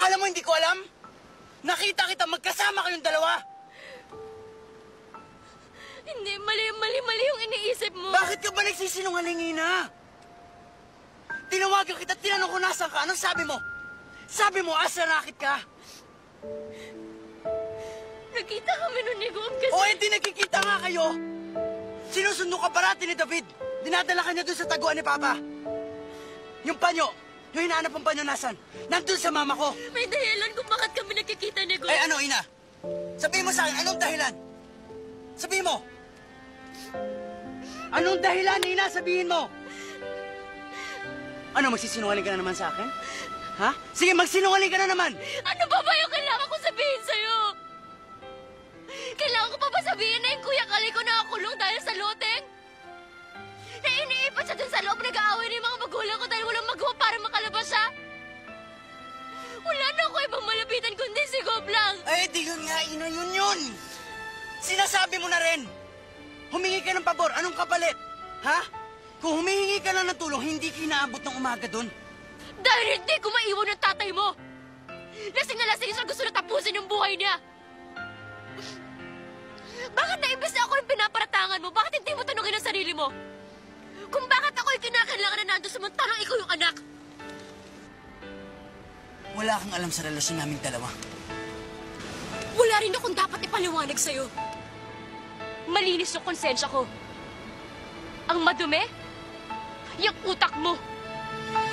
Akala mo hindi ko alam? Nakita kita magkasama kayong dalawa. Hindi, mali yung iniisip mo. Bakit ka ba nagsisinungaling, Ina? Tinawagan kita, tinanong ko nasan ka. Anong sabi mo? Sabi mo, asa nakit ka? Nagkita kami nun ni Gom kasi... O, hindi nagkikita nga kayo. Sinusundo ka parati ni David. Dinadala ka niya doon sa taguan ni Papa. Yung panyo, yung hinahanap ang panyo nasan? Nandun sa mama ko. May dahilan kung bakit kami nagkikita ni Gom. Eh ano, Ina? Sabihin mo sa akin, anong dahilan? Sabihin mo. Anong dahilan, Ina? Sabihin mo. Ano, magsisinungaling ka na naman sa akin? Ha? Sige, magsinungaling ka na naman. Ano ba yung kailangan ko sabihin sa'yo? Kailangan ko pa ba sabihin na yung Kuya Kalay ko nakakulong dahil sa loteng? Na iniipat siya dun sa loob, nag-aaway na yung mga magulang ko dahil walang magawa para makalabas siya? Wala na ako ibang malapitan kundi si Gob lang. Eh, di yun nga, Ina, yun. Sinasabi mo na rin. Humingi ka ng pabor, anong kapalit? Ha? Kung humihingi ka lang ng tulong, hindi ka inaabot ng umaga doon. Dahil hindi ko maiwan ng tatay mo. Lasing na lasing siya, gusto na tapusin yung buhay niya. Bakit na imbes na ako yung pinaparatangan mo, bakit hindi mo tanungin ang sarili mo? Kung bakit ako yung kinakailangan na nandun samantalang ikaw yung anak. Wala kang alam sa relasyon naming dalawa. Wala rin akong dapat ipaliwanag sa'yo. Malinis yung konsensya ko. Ang madumi, yung utak mo.